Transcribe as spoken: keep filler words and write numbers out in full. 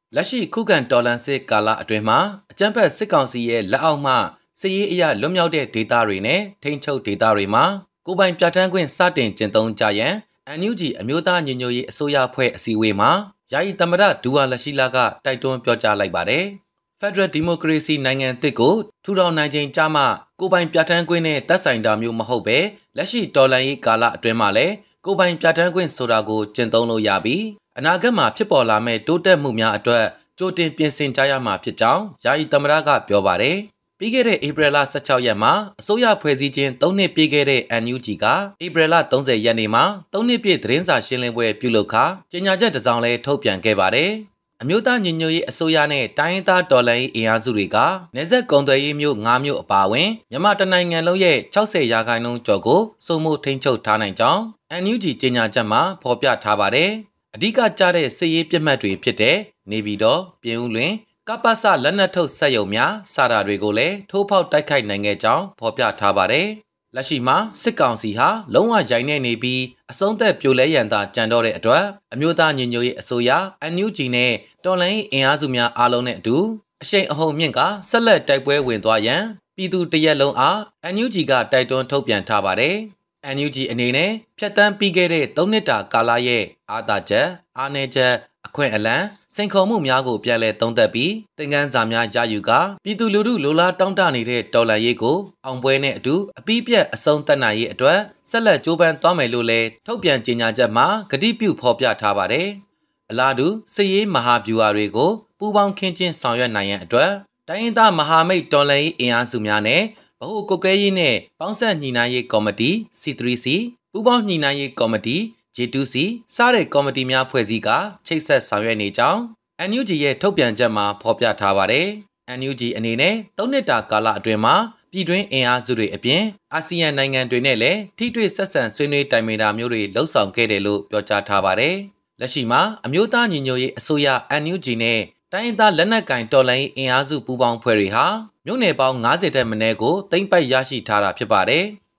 လက်ရှိခုခံတော်လှန်စစ်ကာလအတွင်းမှာအကြမ်းဖက်စစ်ကောင်စီရဲ့လက်အောက်မှစစ်ရေးအရာလွတ်မြောက်တဲ့ဒေသတွေနဲ့ထိန်းချုပ်ဒေသတွေမှာကိုပိုင်ပြဋ္ဌာန်းခွင့်စတင်ကျင့်သုံးကြရန် အန် ယူ ဂျီ အမျိုးသားညီညွတ်ရေးအစိုးရဖွဲ့အစည်းအဝေးမှာယာယီသမ္မတဒူဝါလရှိလာကတိုက်တွန်းပြောကြားလိုက်ပါတယ်။ Federal Democracy နိုင်ငံသစ်ကိုထူထောင်နိုင်ချိန်ကြာမှကိုပိုင်ပြဋ္ဌာန်းခွင့်နဲ့သက်ဆိုင်တာမျိုးမဟုတ်ပဲလက်ရှိတော်လှန်ရေးကာလအတွင်းမှာလည်းကိုပိုင်ပြဋ္ဌာန်းခွင့်ဆိုတာကိုကျင့်သုံးလို့ရပြီးအနာဂတ်မှာဖြစ်ပေါ်လာမယ့်တိုးတက်မှုများအတွက်ကြိုတင်ပြင်ဆင်ကြရမှာဖြစ်ကြောင်းယာယီသမ္မတကပြောပါတယ်။ပြီးခဲ့တဲ့ဧပြီလ十၆ရက်မှာအစိုးရဖွဲ့စည်းခြင်း၃နှစ်ပြည့်ခဲ့တဲ့ အန် ယူ ဂျီ ကဧပြီလ၃၀ရက်နေ့မှာ၃နှစ်ပြည့်သတင်းစာရှင်းလင်းပွဲပြုလုပ်ခါကြေညာချက်တစ်စောင်လည်းထုတ်ပြန်ခဲ့ပါတယ်။အမျိုးသားညီညွတ်ရေးအစိုးရနဲ့တိုင်းရင်းသားတော်လှန်ရေးအင်အားစုတွေကနယ်စပ်ကုန်သွယ်ရေးမျိုး၅မျိုးအပါအဝင်မြန်မာတနိုင်ငံလုံးရဲ့၆၀ရာခိုင်နှုန်းကျော်ကိုစုံမှုထိန်းချုပ်ထားနိုင်ကြောင်း အန် ယူ ဂျီ ကြေညာချက်မှာဖော်ပြထားပါတယ်။အဓိကကျတဲ့စစ်ရေးပြစ်မှတ်တွေဖြစ်တဲ့နေပြည်တော်ပြင်ဦးလွင်ကပ္ပစလက်နက်ထုတ်စက်ရုံများစတာတွေကိုလည်းထိုးဖောက်တိုက်ခိုက်နိုင်ခဲ့ကြောင်းဖော်ပြထားပါတယ်။လက်ရှိမှာစစ်ကောင်စီဟာလုံးဝရိုင်းနေနေပြီးအဆုံးသက်ပြိုလဲရန်သာကြံတော့တဲ့အတွက်အမျိုးသားညီညွတ်ရေးအစိုးရ အန် ယူ ဂျီ နဲ့တော်လှန်ရေးအင်အားစုများအားလုံးနဲ့အတူအရှိန်အဟုန်မြင့်ကဆက်လက်တိုက်ပွဲဝင်သွားရန်ပြည်သူတရက်လုံးအား အန် ယူ ဂျီ ကတိုက်တွန်းထုတ်ပြန်ထားပါတယ်။ အန် ယူ ဂျီ အနေနဲ့ဖြတ်တန်းပြီးခဲ့တဲ့၃နှစ်တာကာလရဲ့အားသာချက်အားနည်းချက်အခွင့်အလမ်းစိန်ခေါ်မှုများကိုပြန်လည်သုံးသပ်ပြီးသင်ခန်းစာများရယူကာပြည်သူလူထုလိုလားတောင်းတနေတဲ့တော်လှန်ရေးကိုအောင်ပွဲနဲ့အတူအပြီးပြတ်အဆုံးသတ်နိုင်ရေးအတွက်ဆက်လက်ကြိုးပမ်းသွားမယ်လို့လည်းထုတ်ပြန်ကြေညာချက်မှာကတိပြုဖော်ပြထားပါတယ်။အလားတူစစ်ရေးမဟာဗျူဟာတွေကိုပူးပေါင်းခင်းကျင်းဆောင်ရွက်နိုင်ရန်အတွက်တိုင်းရင်းသားမဟာမိတ်တော်လှန်ရေးအင်အားစုများနဲ့ဗဟိုကုတ်ကဲရေးနဲ့ပေါင်းဆက်ညှိနှိုင်းရေးကော်မတီ စီ 3 စီ ပူးပေါင်းညှိနှိုင်းရေးကော်မတီ ဂျေ တူ စီ စတဲ့ကော်မတီများဖွဲ့စည်းကာချိတ်ဆက်ဆောင်ရွက်နေကြောင်း အန် ယူ ဂျီ ရဲ့ထုတ်ပြန်ချက်မှာဖော်ပြထားပါတယ်။ အန် ယူ ဂျီ အနေနဲ့၃နှစ်တာကာလအတွင်းမှာပြည်တွင်းအင်အားစုတွေအပြင်အာဆီယံနိုင်ငံတွေနဲ့လည်းထိတွေ့ဆက်ဆံဆွေးနွေးတိုင်ပင်တာမျိုးတွေလှုပ်ဆောင်ခဲ့တယ်လို့ပြောကြားထားပါတယ်။လက်ရှိမှာအမျိုးသားညီညွတ်ရေးအစိုးရ အန် ယူ ဂျီ နဲ့တိုင်းရင်းသားလက်နက်ကင်တော်လှန်ရေးအင်အားစုပူးပေါင်းဖွဲ့တွေဟာမြို့နယ်ပေါင်း၅၀ထက်မနည်းကိုသိမ်းပိုက်ရရှိထားတာဖြစ်ပါတယ်။